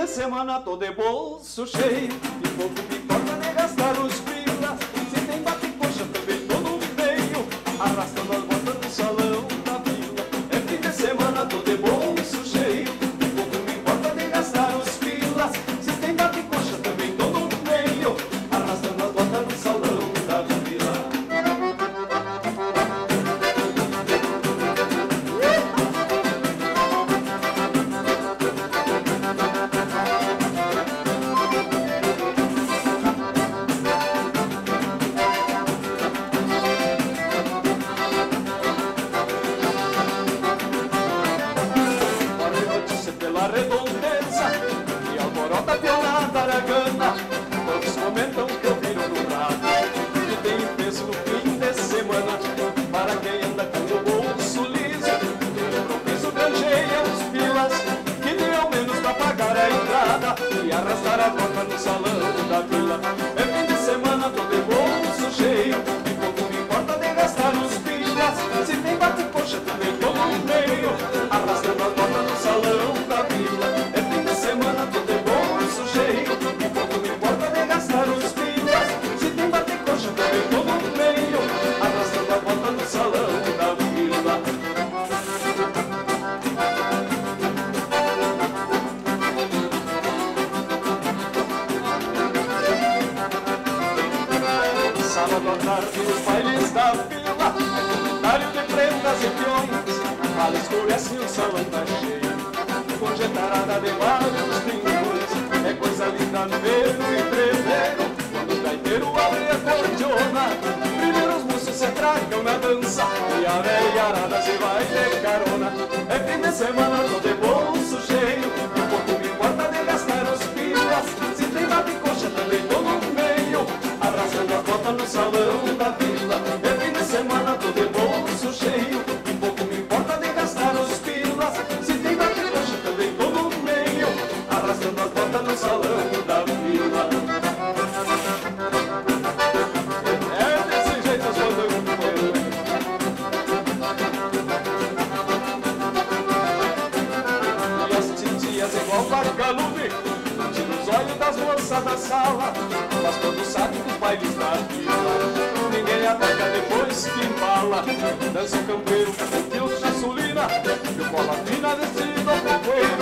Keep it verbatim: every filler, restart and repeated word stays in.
de semana tô de bolso cheio e pouco me importa de gastar os pila. Se tem bate-coxa também tô no meio, arrastando as botas no salão da vila. É fim de semana tô de bolso cheio e pouco me importa de gastar os pila. Se tem bate-coxa também tô no meio, arrastando as botas no salão da vila. Pela redondeza e alvorota pionada aragana, todos comentam que eu viro no rádio e tenho peso no fim de semana. Para quem anda com o bolso liso, eu improviso granjeia os pilas que tem ao menos pra pagar a entrada e arrastar a boca no salão da vila. É fim de semana, tô de bolso cheio e pouco me importa de gastar os pilas. Se tem bate-coxa também tô no meio, arrastando a boca no salão da vila. É fim de semana, tô de bolso cheio e pouco me importa de gastar os pilas. Se tem bate-coxa também tô no meio, arrastando a bota no salão da vila. Sábado à tarde os bailes da vila, dário de prendas e peões, mal escurece e o salão tá cheio com jetarada de vários trincões. É coisa linda ver no entreveiro quando o gaiteiro abre a cordiona. Primeiro os moços se tragam na dança e a velharada se vai de carona. É fim de semana, tô de bolso cheio e pouco me importa de gastar os pilas. Se tem bate-coxa também tô no meio, abraçando a bota no salão da vila. É fim de semana, tô de bolso cheio e pouco me importa de gastar os pilas. Se tem bate-coxa também tô no meio, arrastando as botas no salão da vila. É desse jeito as bandas companheiros. E as titias igual vagalume, tira os olhos das moças da sala, mas quando sabe que os bailes da vila ninguém ataca depois que embala. Dança o campeiro com fio de sulina e o cola fina vestido ao coelho.